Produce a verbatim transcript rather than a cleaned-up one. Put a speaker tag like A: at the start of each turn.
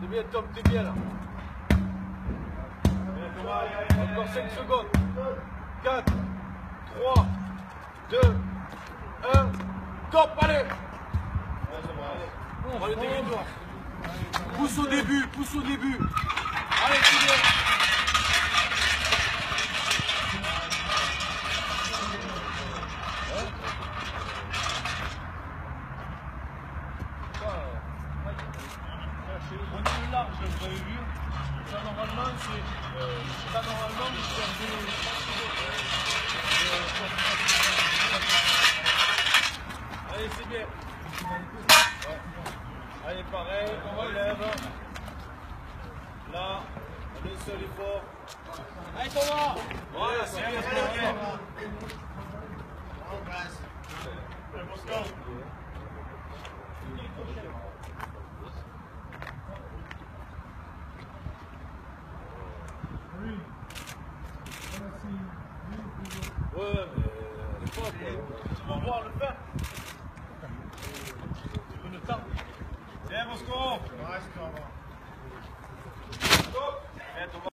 A: T'es bien, Tom, t'es bien là. Encore cinq secondes. quatre, trois, deux, un. Top, allez. Allez, dégage-toi. Pousse au début, pousse au début. Allez, c'est bien.
B: On est large, vous avez vu. Ça normalement c'est. Euh, ça normalement c'est un peu.
A: Allez, c'est bien. Ouais. Allez, pareil, on relève. Là, le seul effort. Allez, Thomas. Voilà, c'est bien, c'est bien. Ouais, mais elle est forte,
B: On va voir le faire. Tu veux le temps.
A: Viens, Moscou.
B: Ouais, c'est pas bon.
A: Stop.